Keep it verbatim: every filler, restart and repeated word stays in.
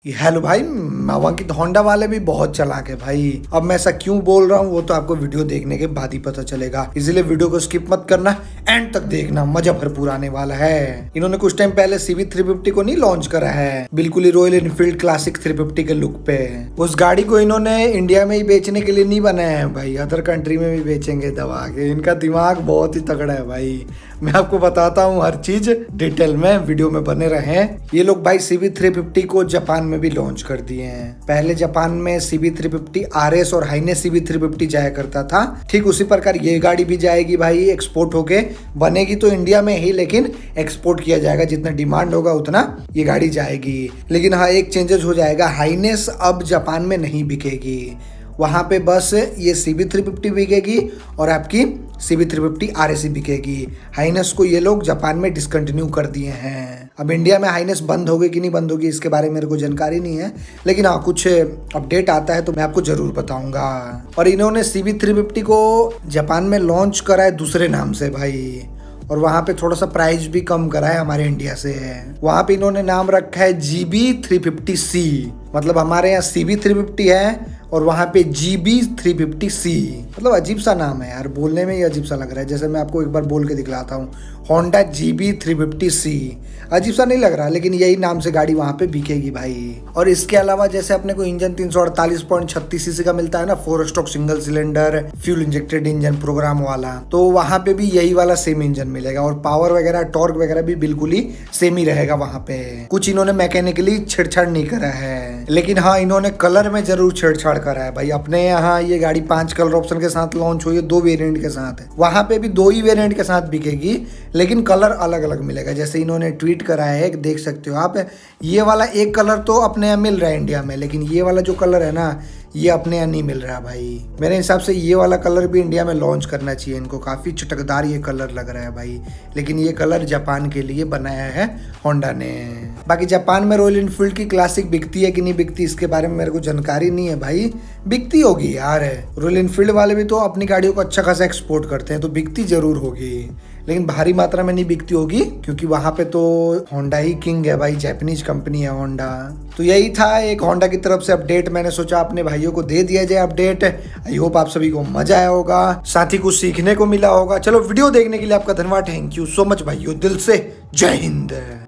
Hello भाई, मावांकित Honda वाले भी बहुत चालाक है भाई। अब मैं ऐसा क्यों बोल रहा हूँ वो तो आपको वीडियो देखने के बाद ही पता चलेगा, इसलिए वीडियो को स्किप मत करना, एंड तक देखना, मजा भरपूर आने वाला है। इन्होंने कुछ टाइम पहले सीवी थ्री फिफ्टी को नहीं लॉन्च करा है, बिल्कुल ही Royal Enfield Classic three fifty के लुक पे। उस गाड़ी को इन्होंने इंडिया में ही बेचने के लिए नहीं बनाया है भाई, अदर कंट्री में भी बेचेंगे दबा के। इनका दिमाग बहुत ही तगड़ा है भाई, मैं आपको बताता हूँ हर चीज डिटेल में, वीडियो में बने रहे। ये लोग भाई सीवी थ्री फिफ्टी को जापान में भी लॉन्च कर दिए हैं। पहले जापान में सीवी थ्री फिफ्टी आरएस और हाइनेस सीवी थ्री फिफ्टी जाया करता था, ठीक उसी प्रकार ये गाड़ी भी जाएगी भाई, एक्सपोर्ट होके बनेगी तो इंडिया में ही, लेकिन एक्सपोर्ट किया जाएगा, जितना डिमांड होगा उतना ये गाड़ी जाएगी। लेकिन हाँ, एक चेंजेस हो जाएगा, हाइनेस अब जापान में नहीं बिकेगी, वहाँ पे बस ये सीवी थ्री फिफ्टी बिकेगी और आपकी सीवी थ्री फिफ्टी आरएसी बिकेगी। हाइनेस को ये लोग जापान में डिसकंटिन्यू कर दिए हैं। अब इंडिया में हाइनेस बंद होगी कि नहीं बंद होगी इसके बारे में मेरे को जानकारी नहीं है, लेकिन हाँ कुछ अपडेट आता है तो मैं आपको जरूर बताऊंगा। और इन्होंने सीवी थ्री फिफ्टी को जापान में लॉन्च करा है दूसरे नाम से भाई, और वहाँ पे थोड़ा सा प्राइस भी कम करा है हमारे इंडिया से। वहाँ पे इन्होंने नाम रखा है जीबी थ्री फिफ्टी सी, मतलब हमारे यहाँ सीवी थ्री फिफ्टी है और वहाँ पे जीबी थ्री फिफ्टी सी, मतलब अजीब सा नाम है यार, बोलने में ही अजीब सा लग रहा है। जैसे मैं आपको एक बार बोल के दिखलाता हूँ, Honda GB three fifty C, अजीब सा नहीं लग रहा, लेकिन यही नाम से गाड़ी वहाँ पे बिकेगी भाई। और इसके अलावा जैसे अपने को इंजन तीन सौ अड़तालीस पॉइंट छत्तीस सीसी का मिलता है ना, four stroke single cylinder fuel injected engine program वाला, तो वहाँ पे भी यही वाला सेम इंजन मिलेगा और पावर वगैरह टॉर्क वगैरह भी बिल्कुल ही सेम ही रहेगा वहाँ पे। कुछ इन्होंने मैकेनिकली छेड़छाड़ नहीं करा है, लेकिन हाँ इन्होंने कलर में जरूर छेड़छाड़ करा है भाई। अपने यहाँ ये गाड़ी पांच कलर ऑप्शन के साथ लॉन्च हुई है, दो वेरिएंट के साथ है, वहाँ पे भी दो ही वेरिएंट के साथ बिकेगी, लेकिन कलर अलग अलग मिलेगा। जैसे इन्होंने ट्वीट करा है, देख सकते हो आप, ये वाला एक कलर तो अपने यहाँ मिल रहा है इंडिया में, लेकिन ये वाला जो कलर है ना ये अपने यहाँ नहीं मिल रहा भाई। मेरे हिसाब से ये वाला कलर भी इंडिया में लॉन्च करना चाहिए इनको, काफ़ी चटकदार ये कलर लग रहा है भाई, लेकिन ये कलर जापान के लिए बनाया है होंडा ने। बाकी जापान में रॉयल एनफील्ड की क्लासिक बिकती है कि नहीं बिकती इसके बारे में मेरे को जानकारी नहीं है भाई, बिकती होगी यार। रॉयल एनफील्ड वाले भी तो अपनी गाड़ियों को अच्छा खासा एक्सपोर्ट करते हैं, तो बिकती जरूर होगी, लेकिन भारी मात्रा में नहीं बिकती होगी, क्योंकि वहाँ पे तो होंडा ही किंग है भाई, जापानीज कंपनी है होंडा। तो यही था एक होंडा की तरफ से अपडेट, मैंने सोचा अपने भाइयों को दे दिया जाए अपडेट। आई होप आप सभी को मजा आया होगा, साथ ही कुछ सीखने को मिला होगा। चलो वीडियो देखने के लिए आपका धन्यवाद, थैंक यू सो मच भाइयों, दिल से जय हिंद।